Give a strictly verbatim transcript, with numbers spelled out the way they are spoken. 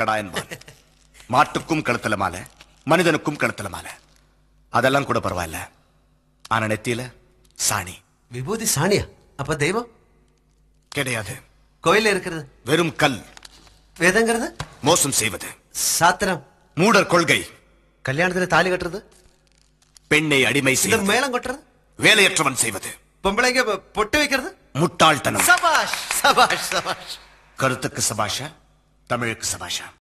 கடாயன் வால். மாட்டுக்கும் கழுத்துல மாலை, மனிதனுக்கும் கழுத்துல மாலை. அதெல்லாம் கூட பரவாயில்ல. ஆனா நெத்தியில சாணி. விபூதி சாணியா? அப்ப தெய்வம் கிடையாது. கோயில இருக்கிறது வெறும் கல். வேதங்கிறது மோசம் செய்வது. சாத்திரம் மூடர் கொள்கை. கல்யாணத்துல தாலி கட்டுறது, பெண்ணை அடிமை செய்வது, மேளம் கொட்டுறது, வேலையற்றவன் செய்வது, பொம்பளைங்க பொட்டு வைக்கிறது, முட்டாள்தனம். சபாஷ் சபாஷ் சபாஷ். கருத்துக்கு சபாஷா, தமிழுக்கு சபாஷா.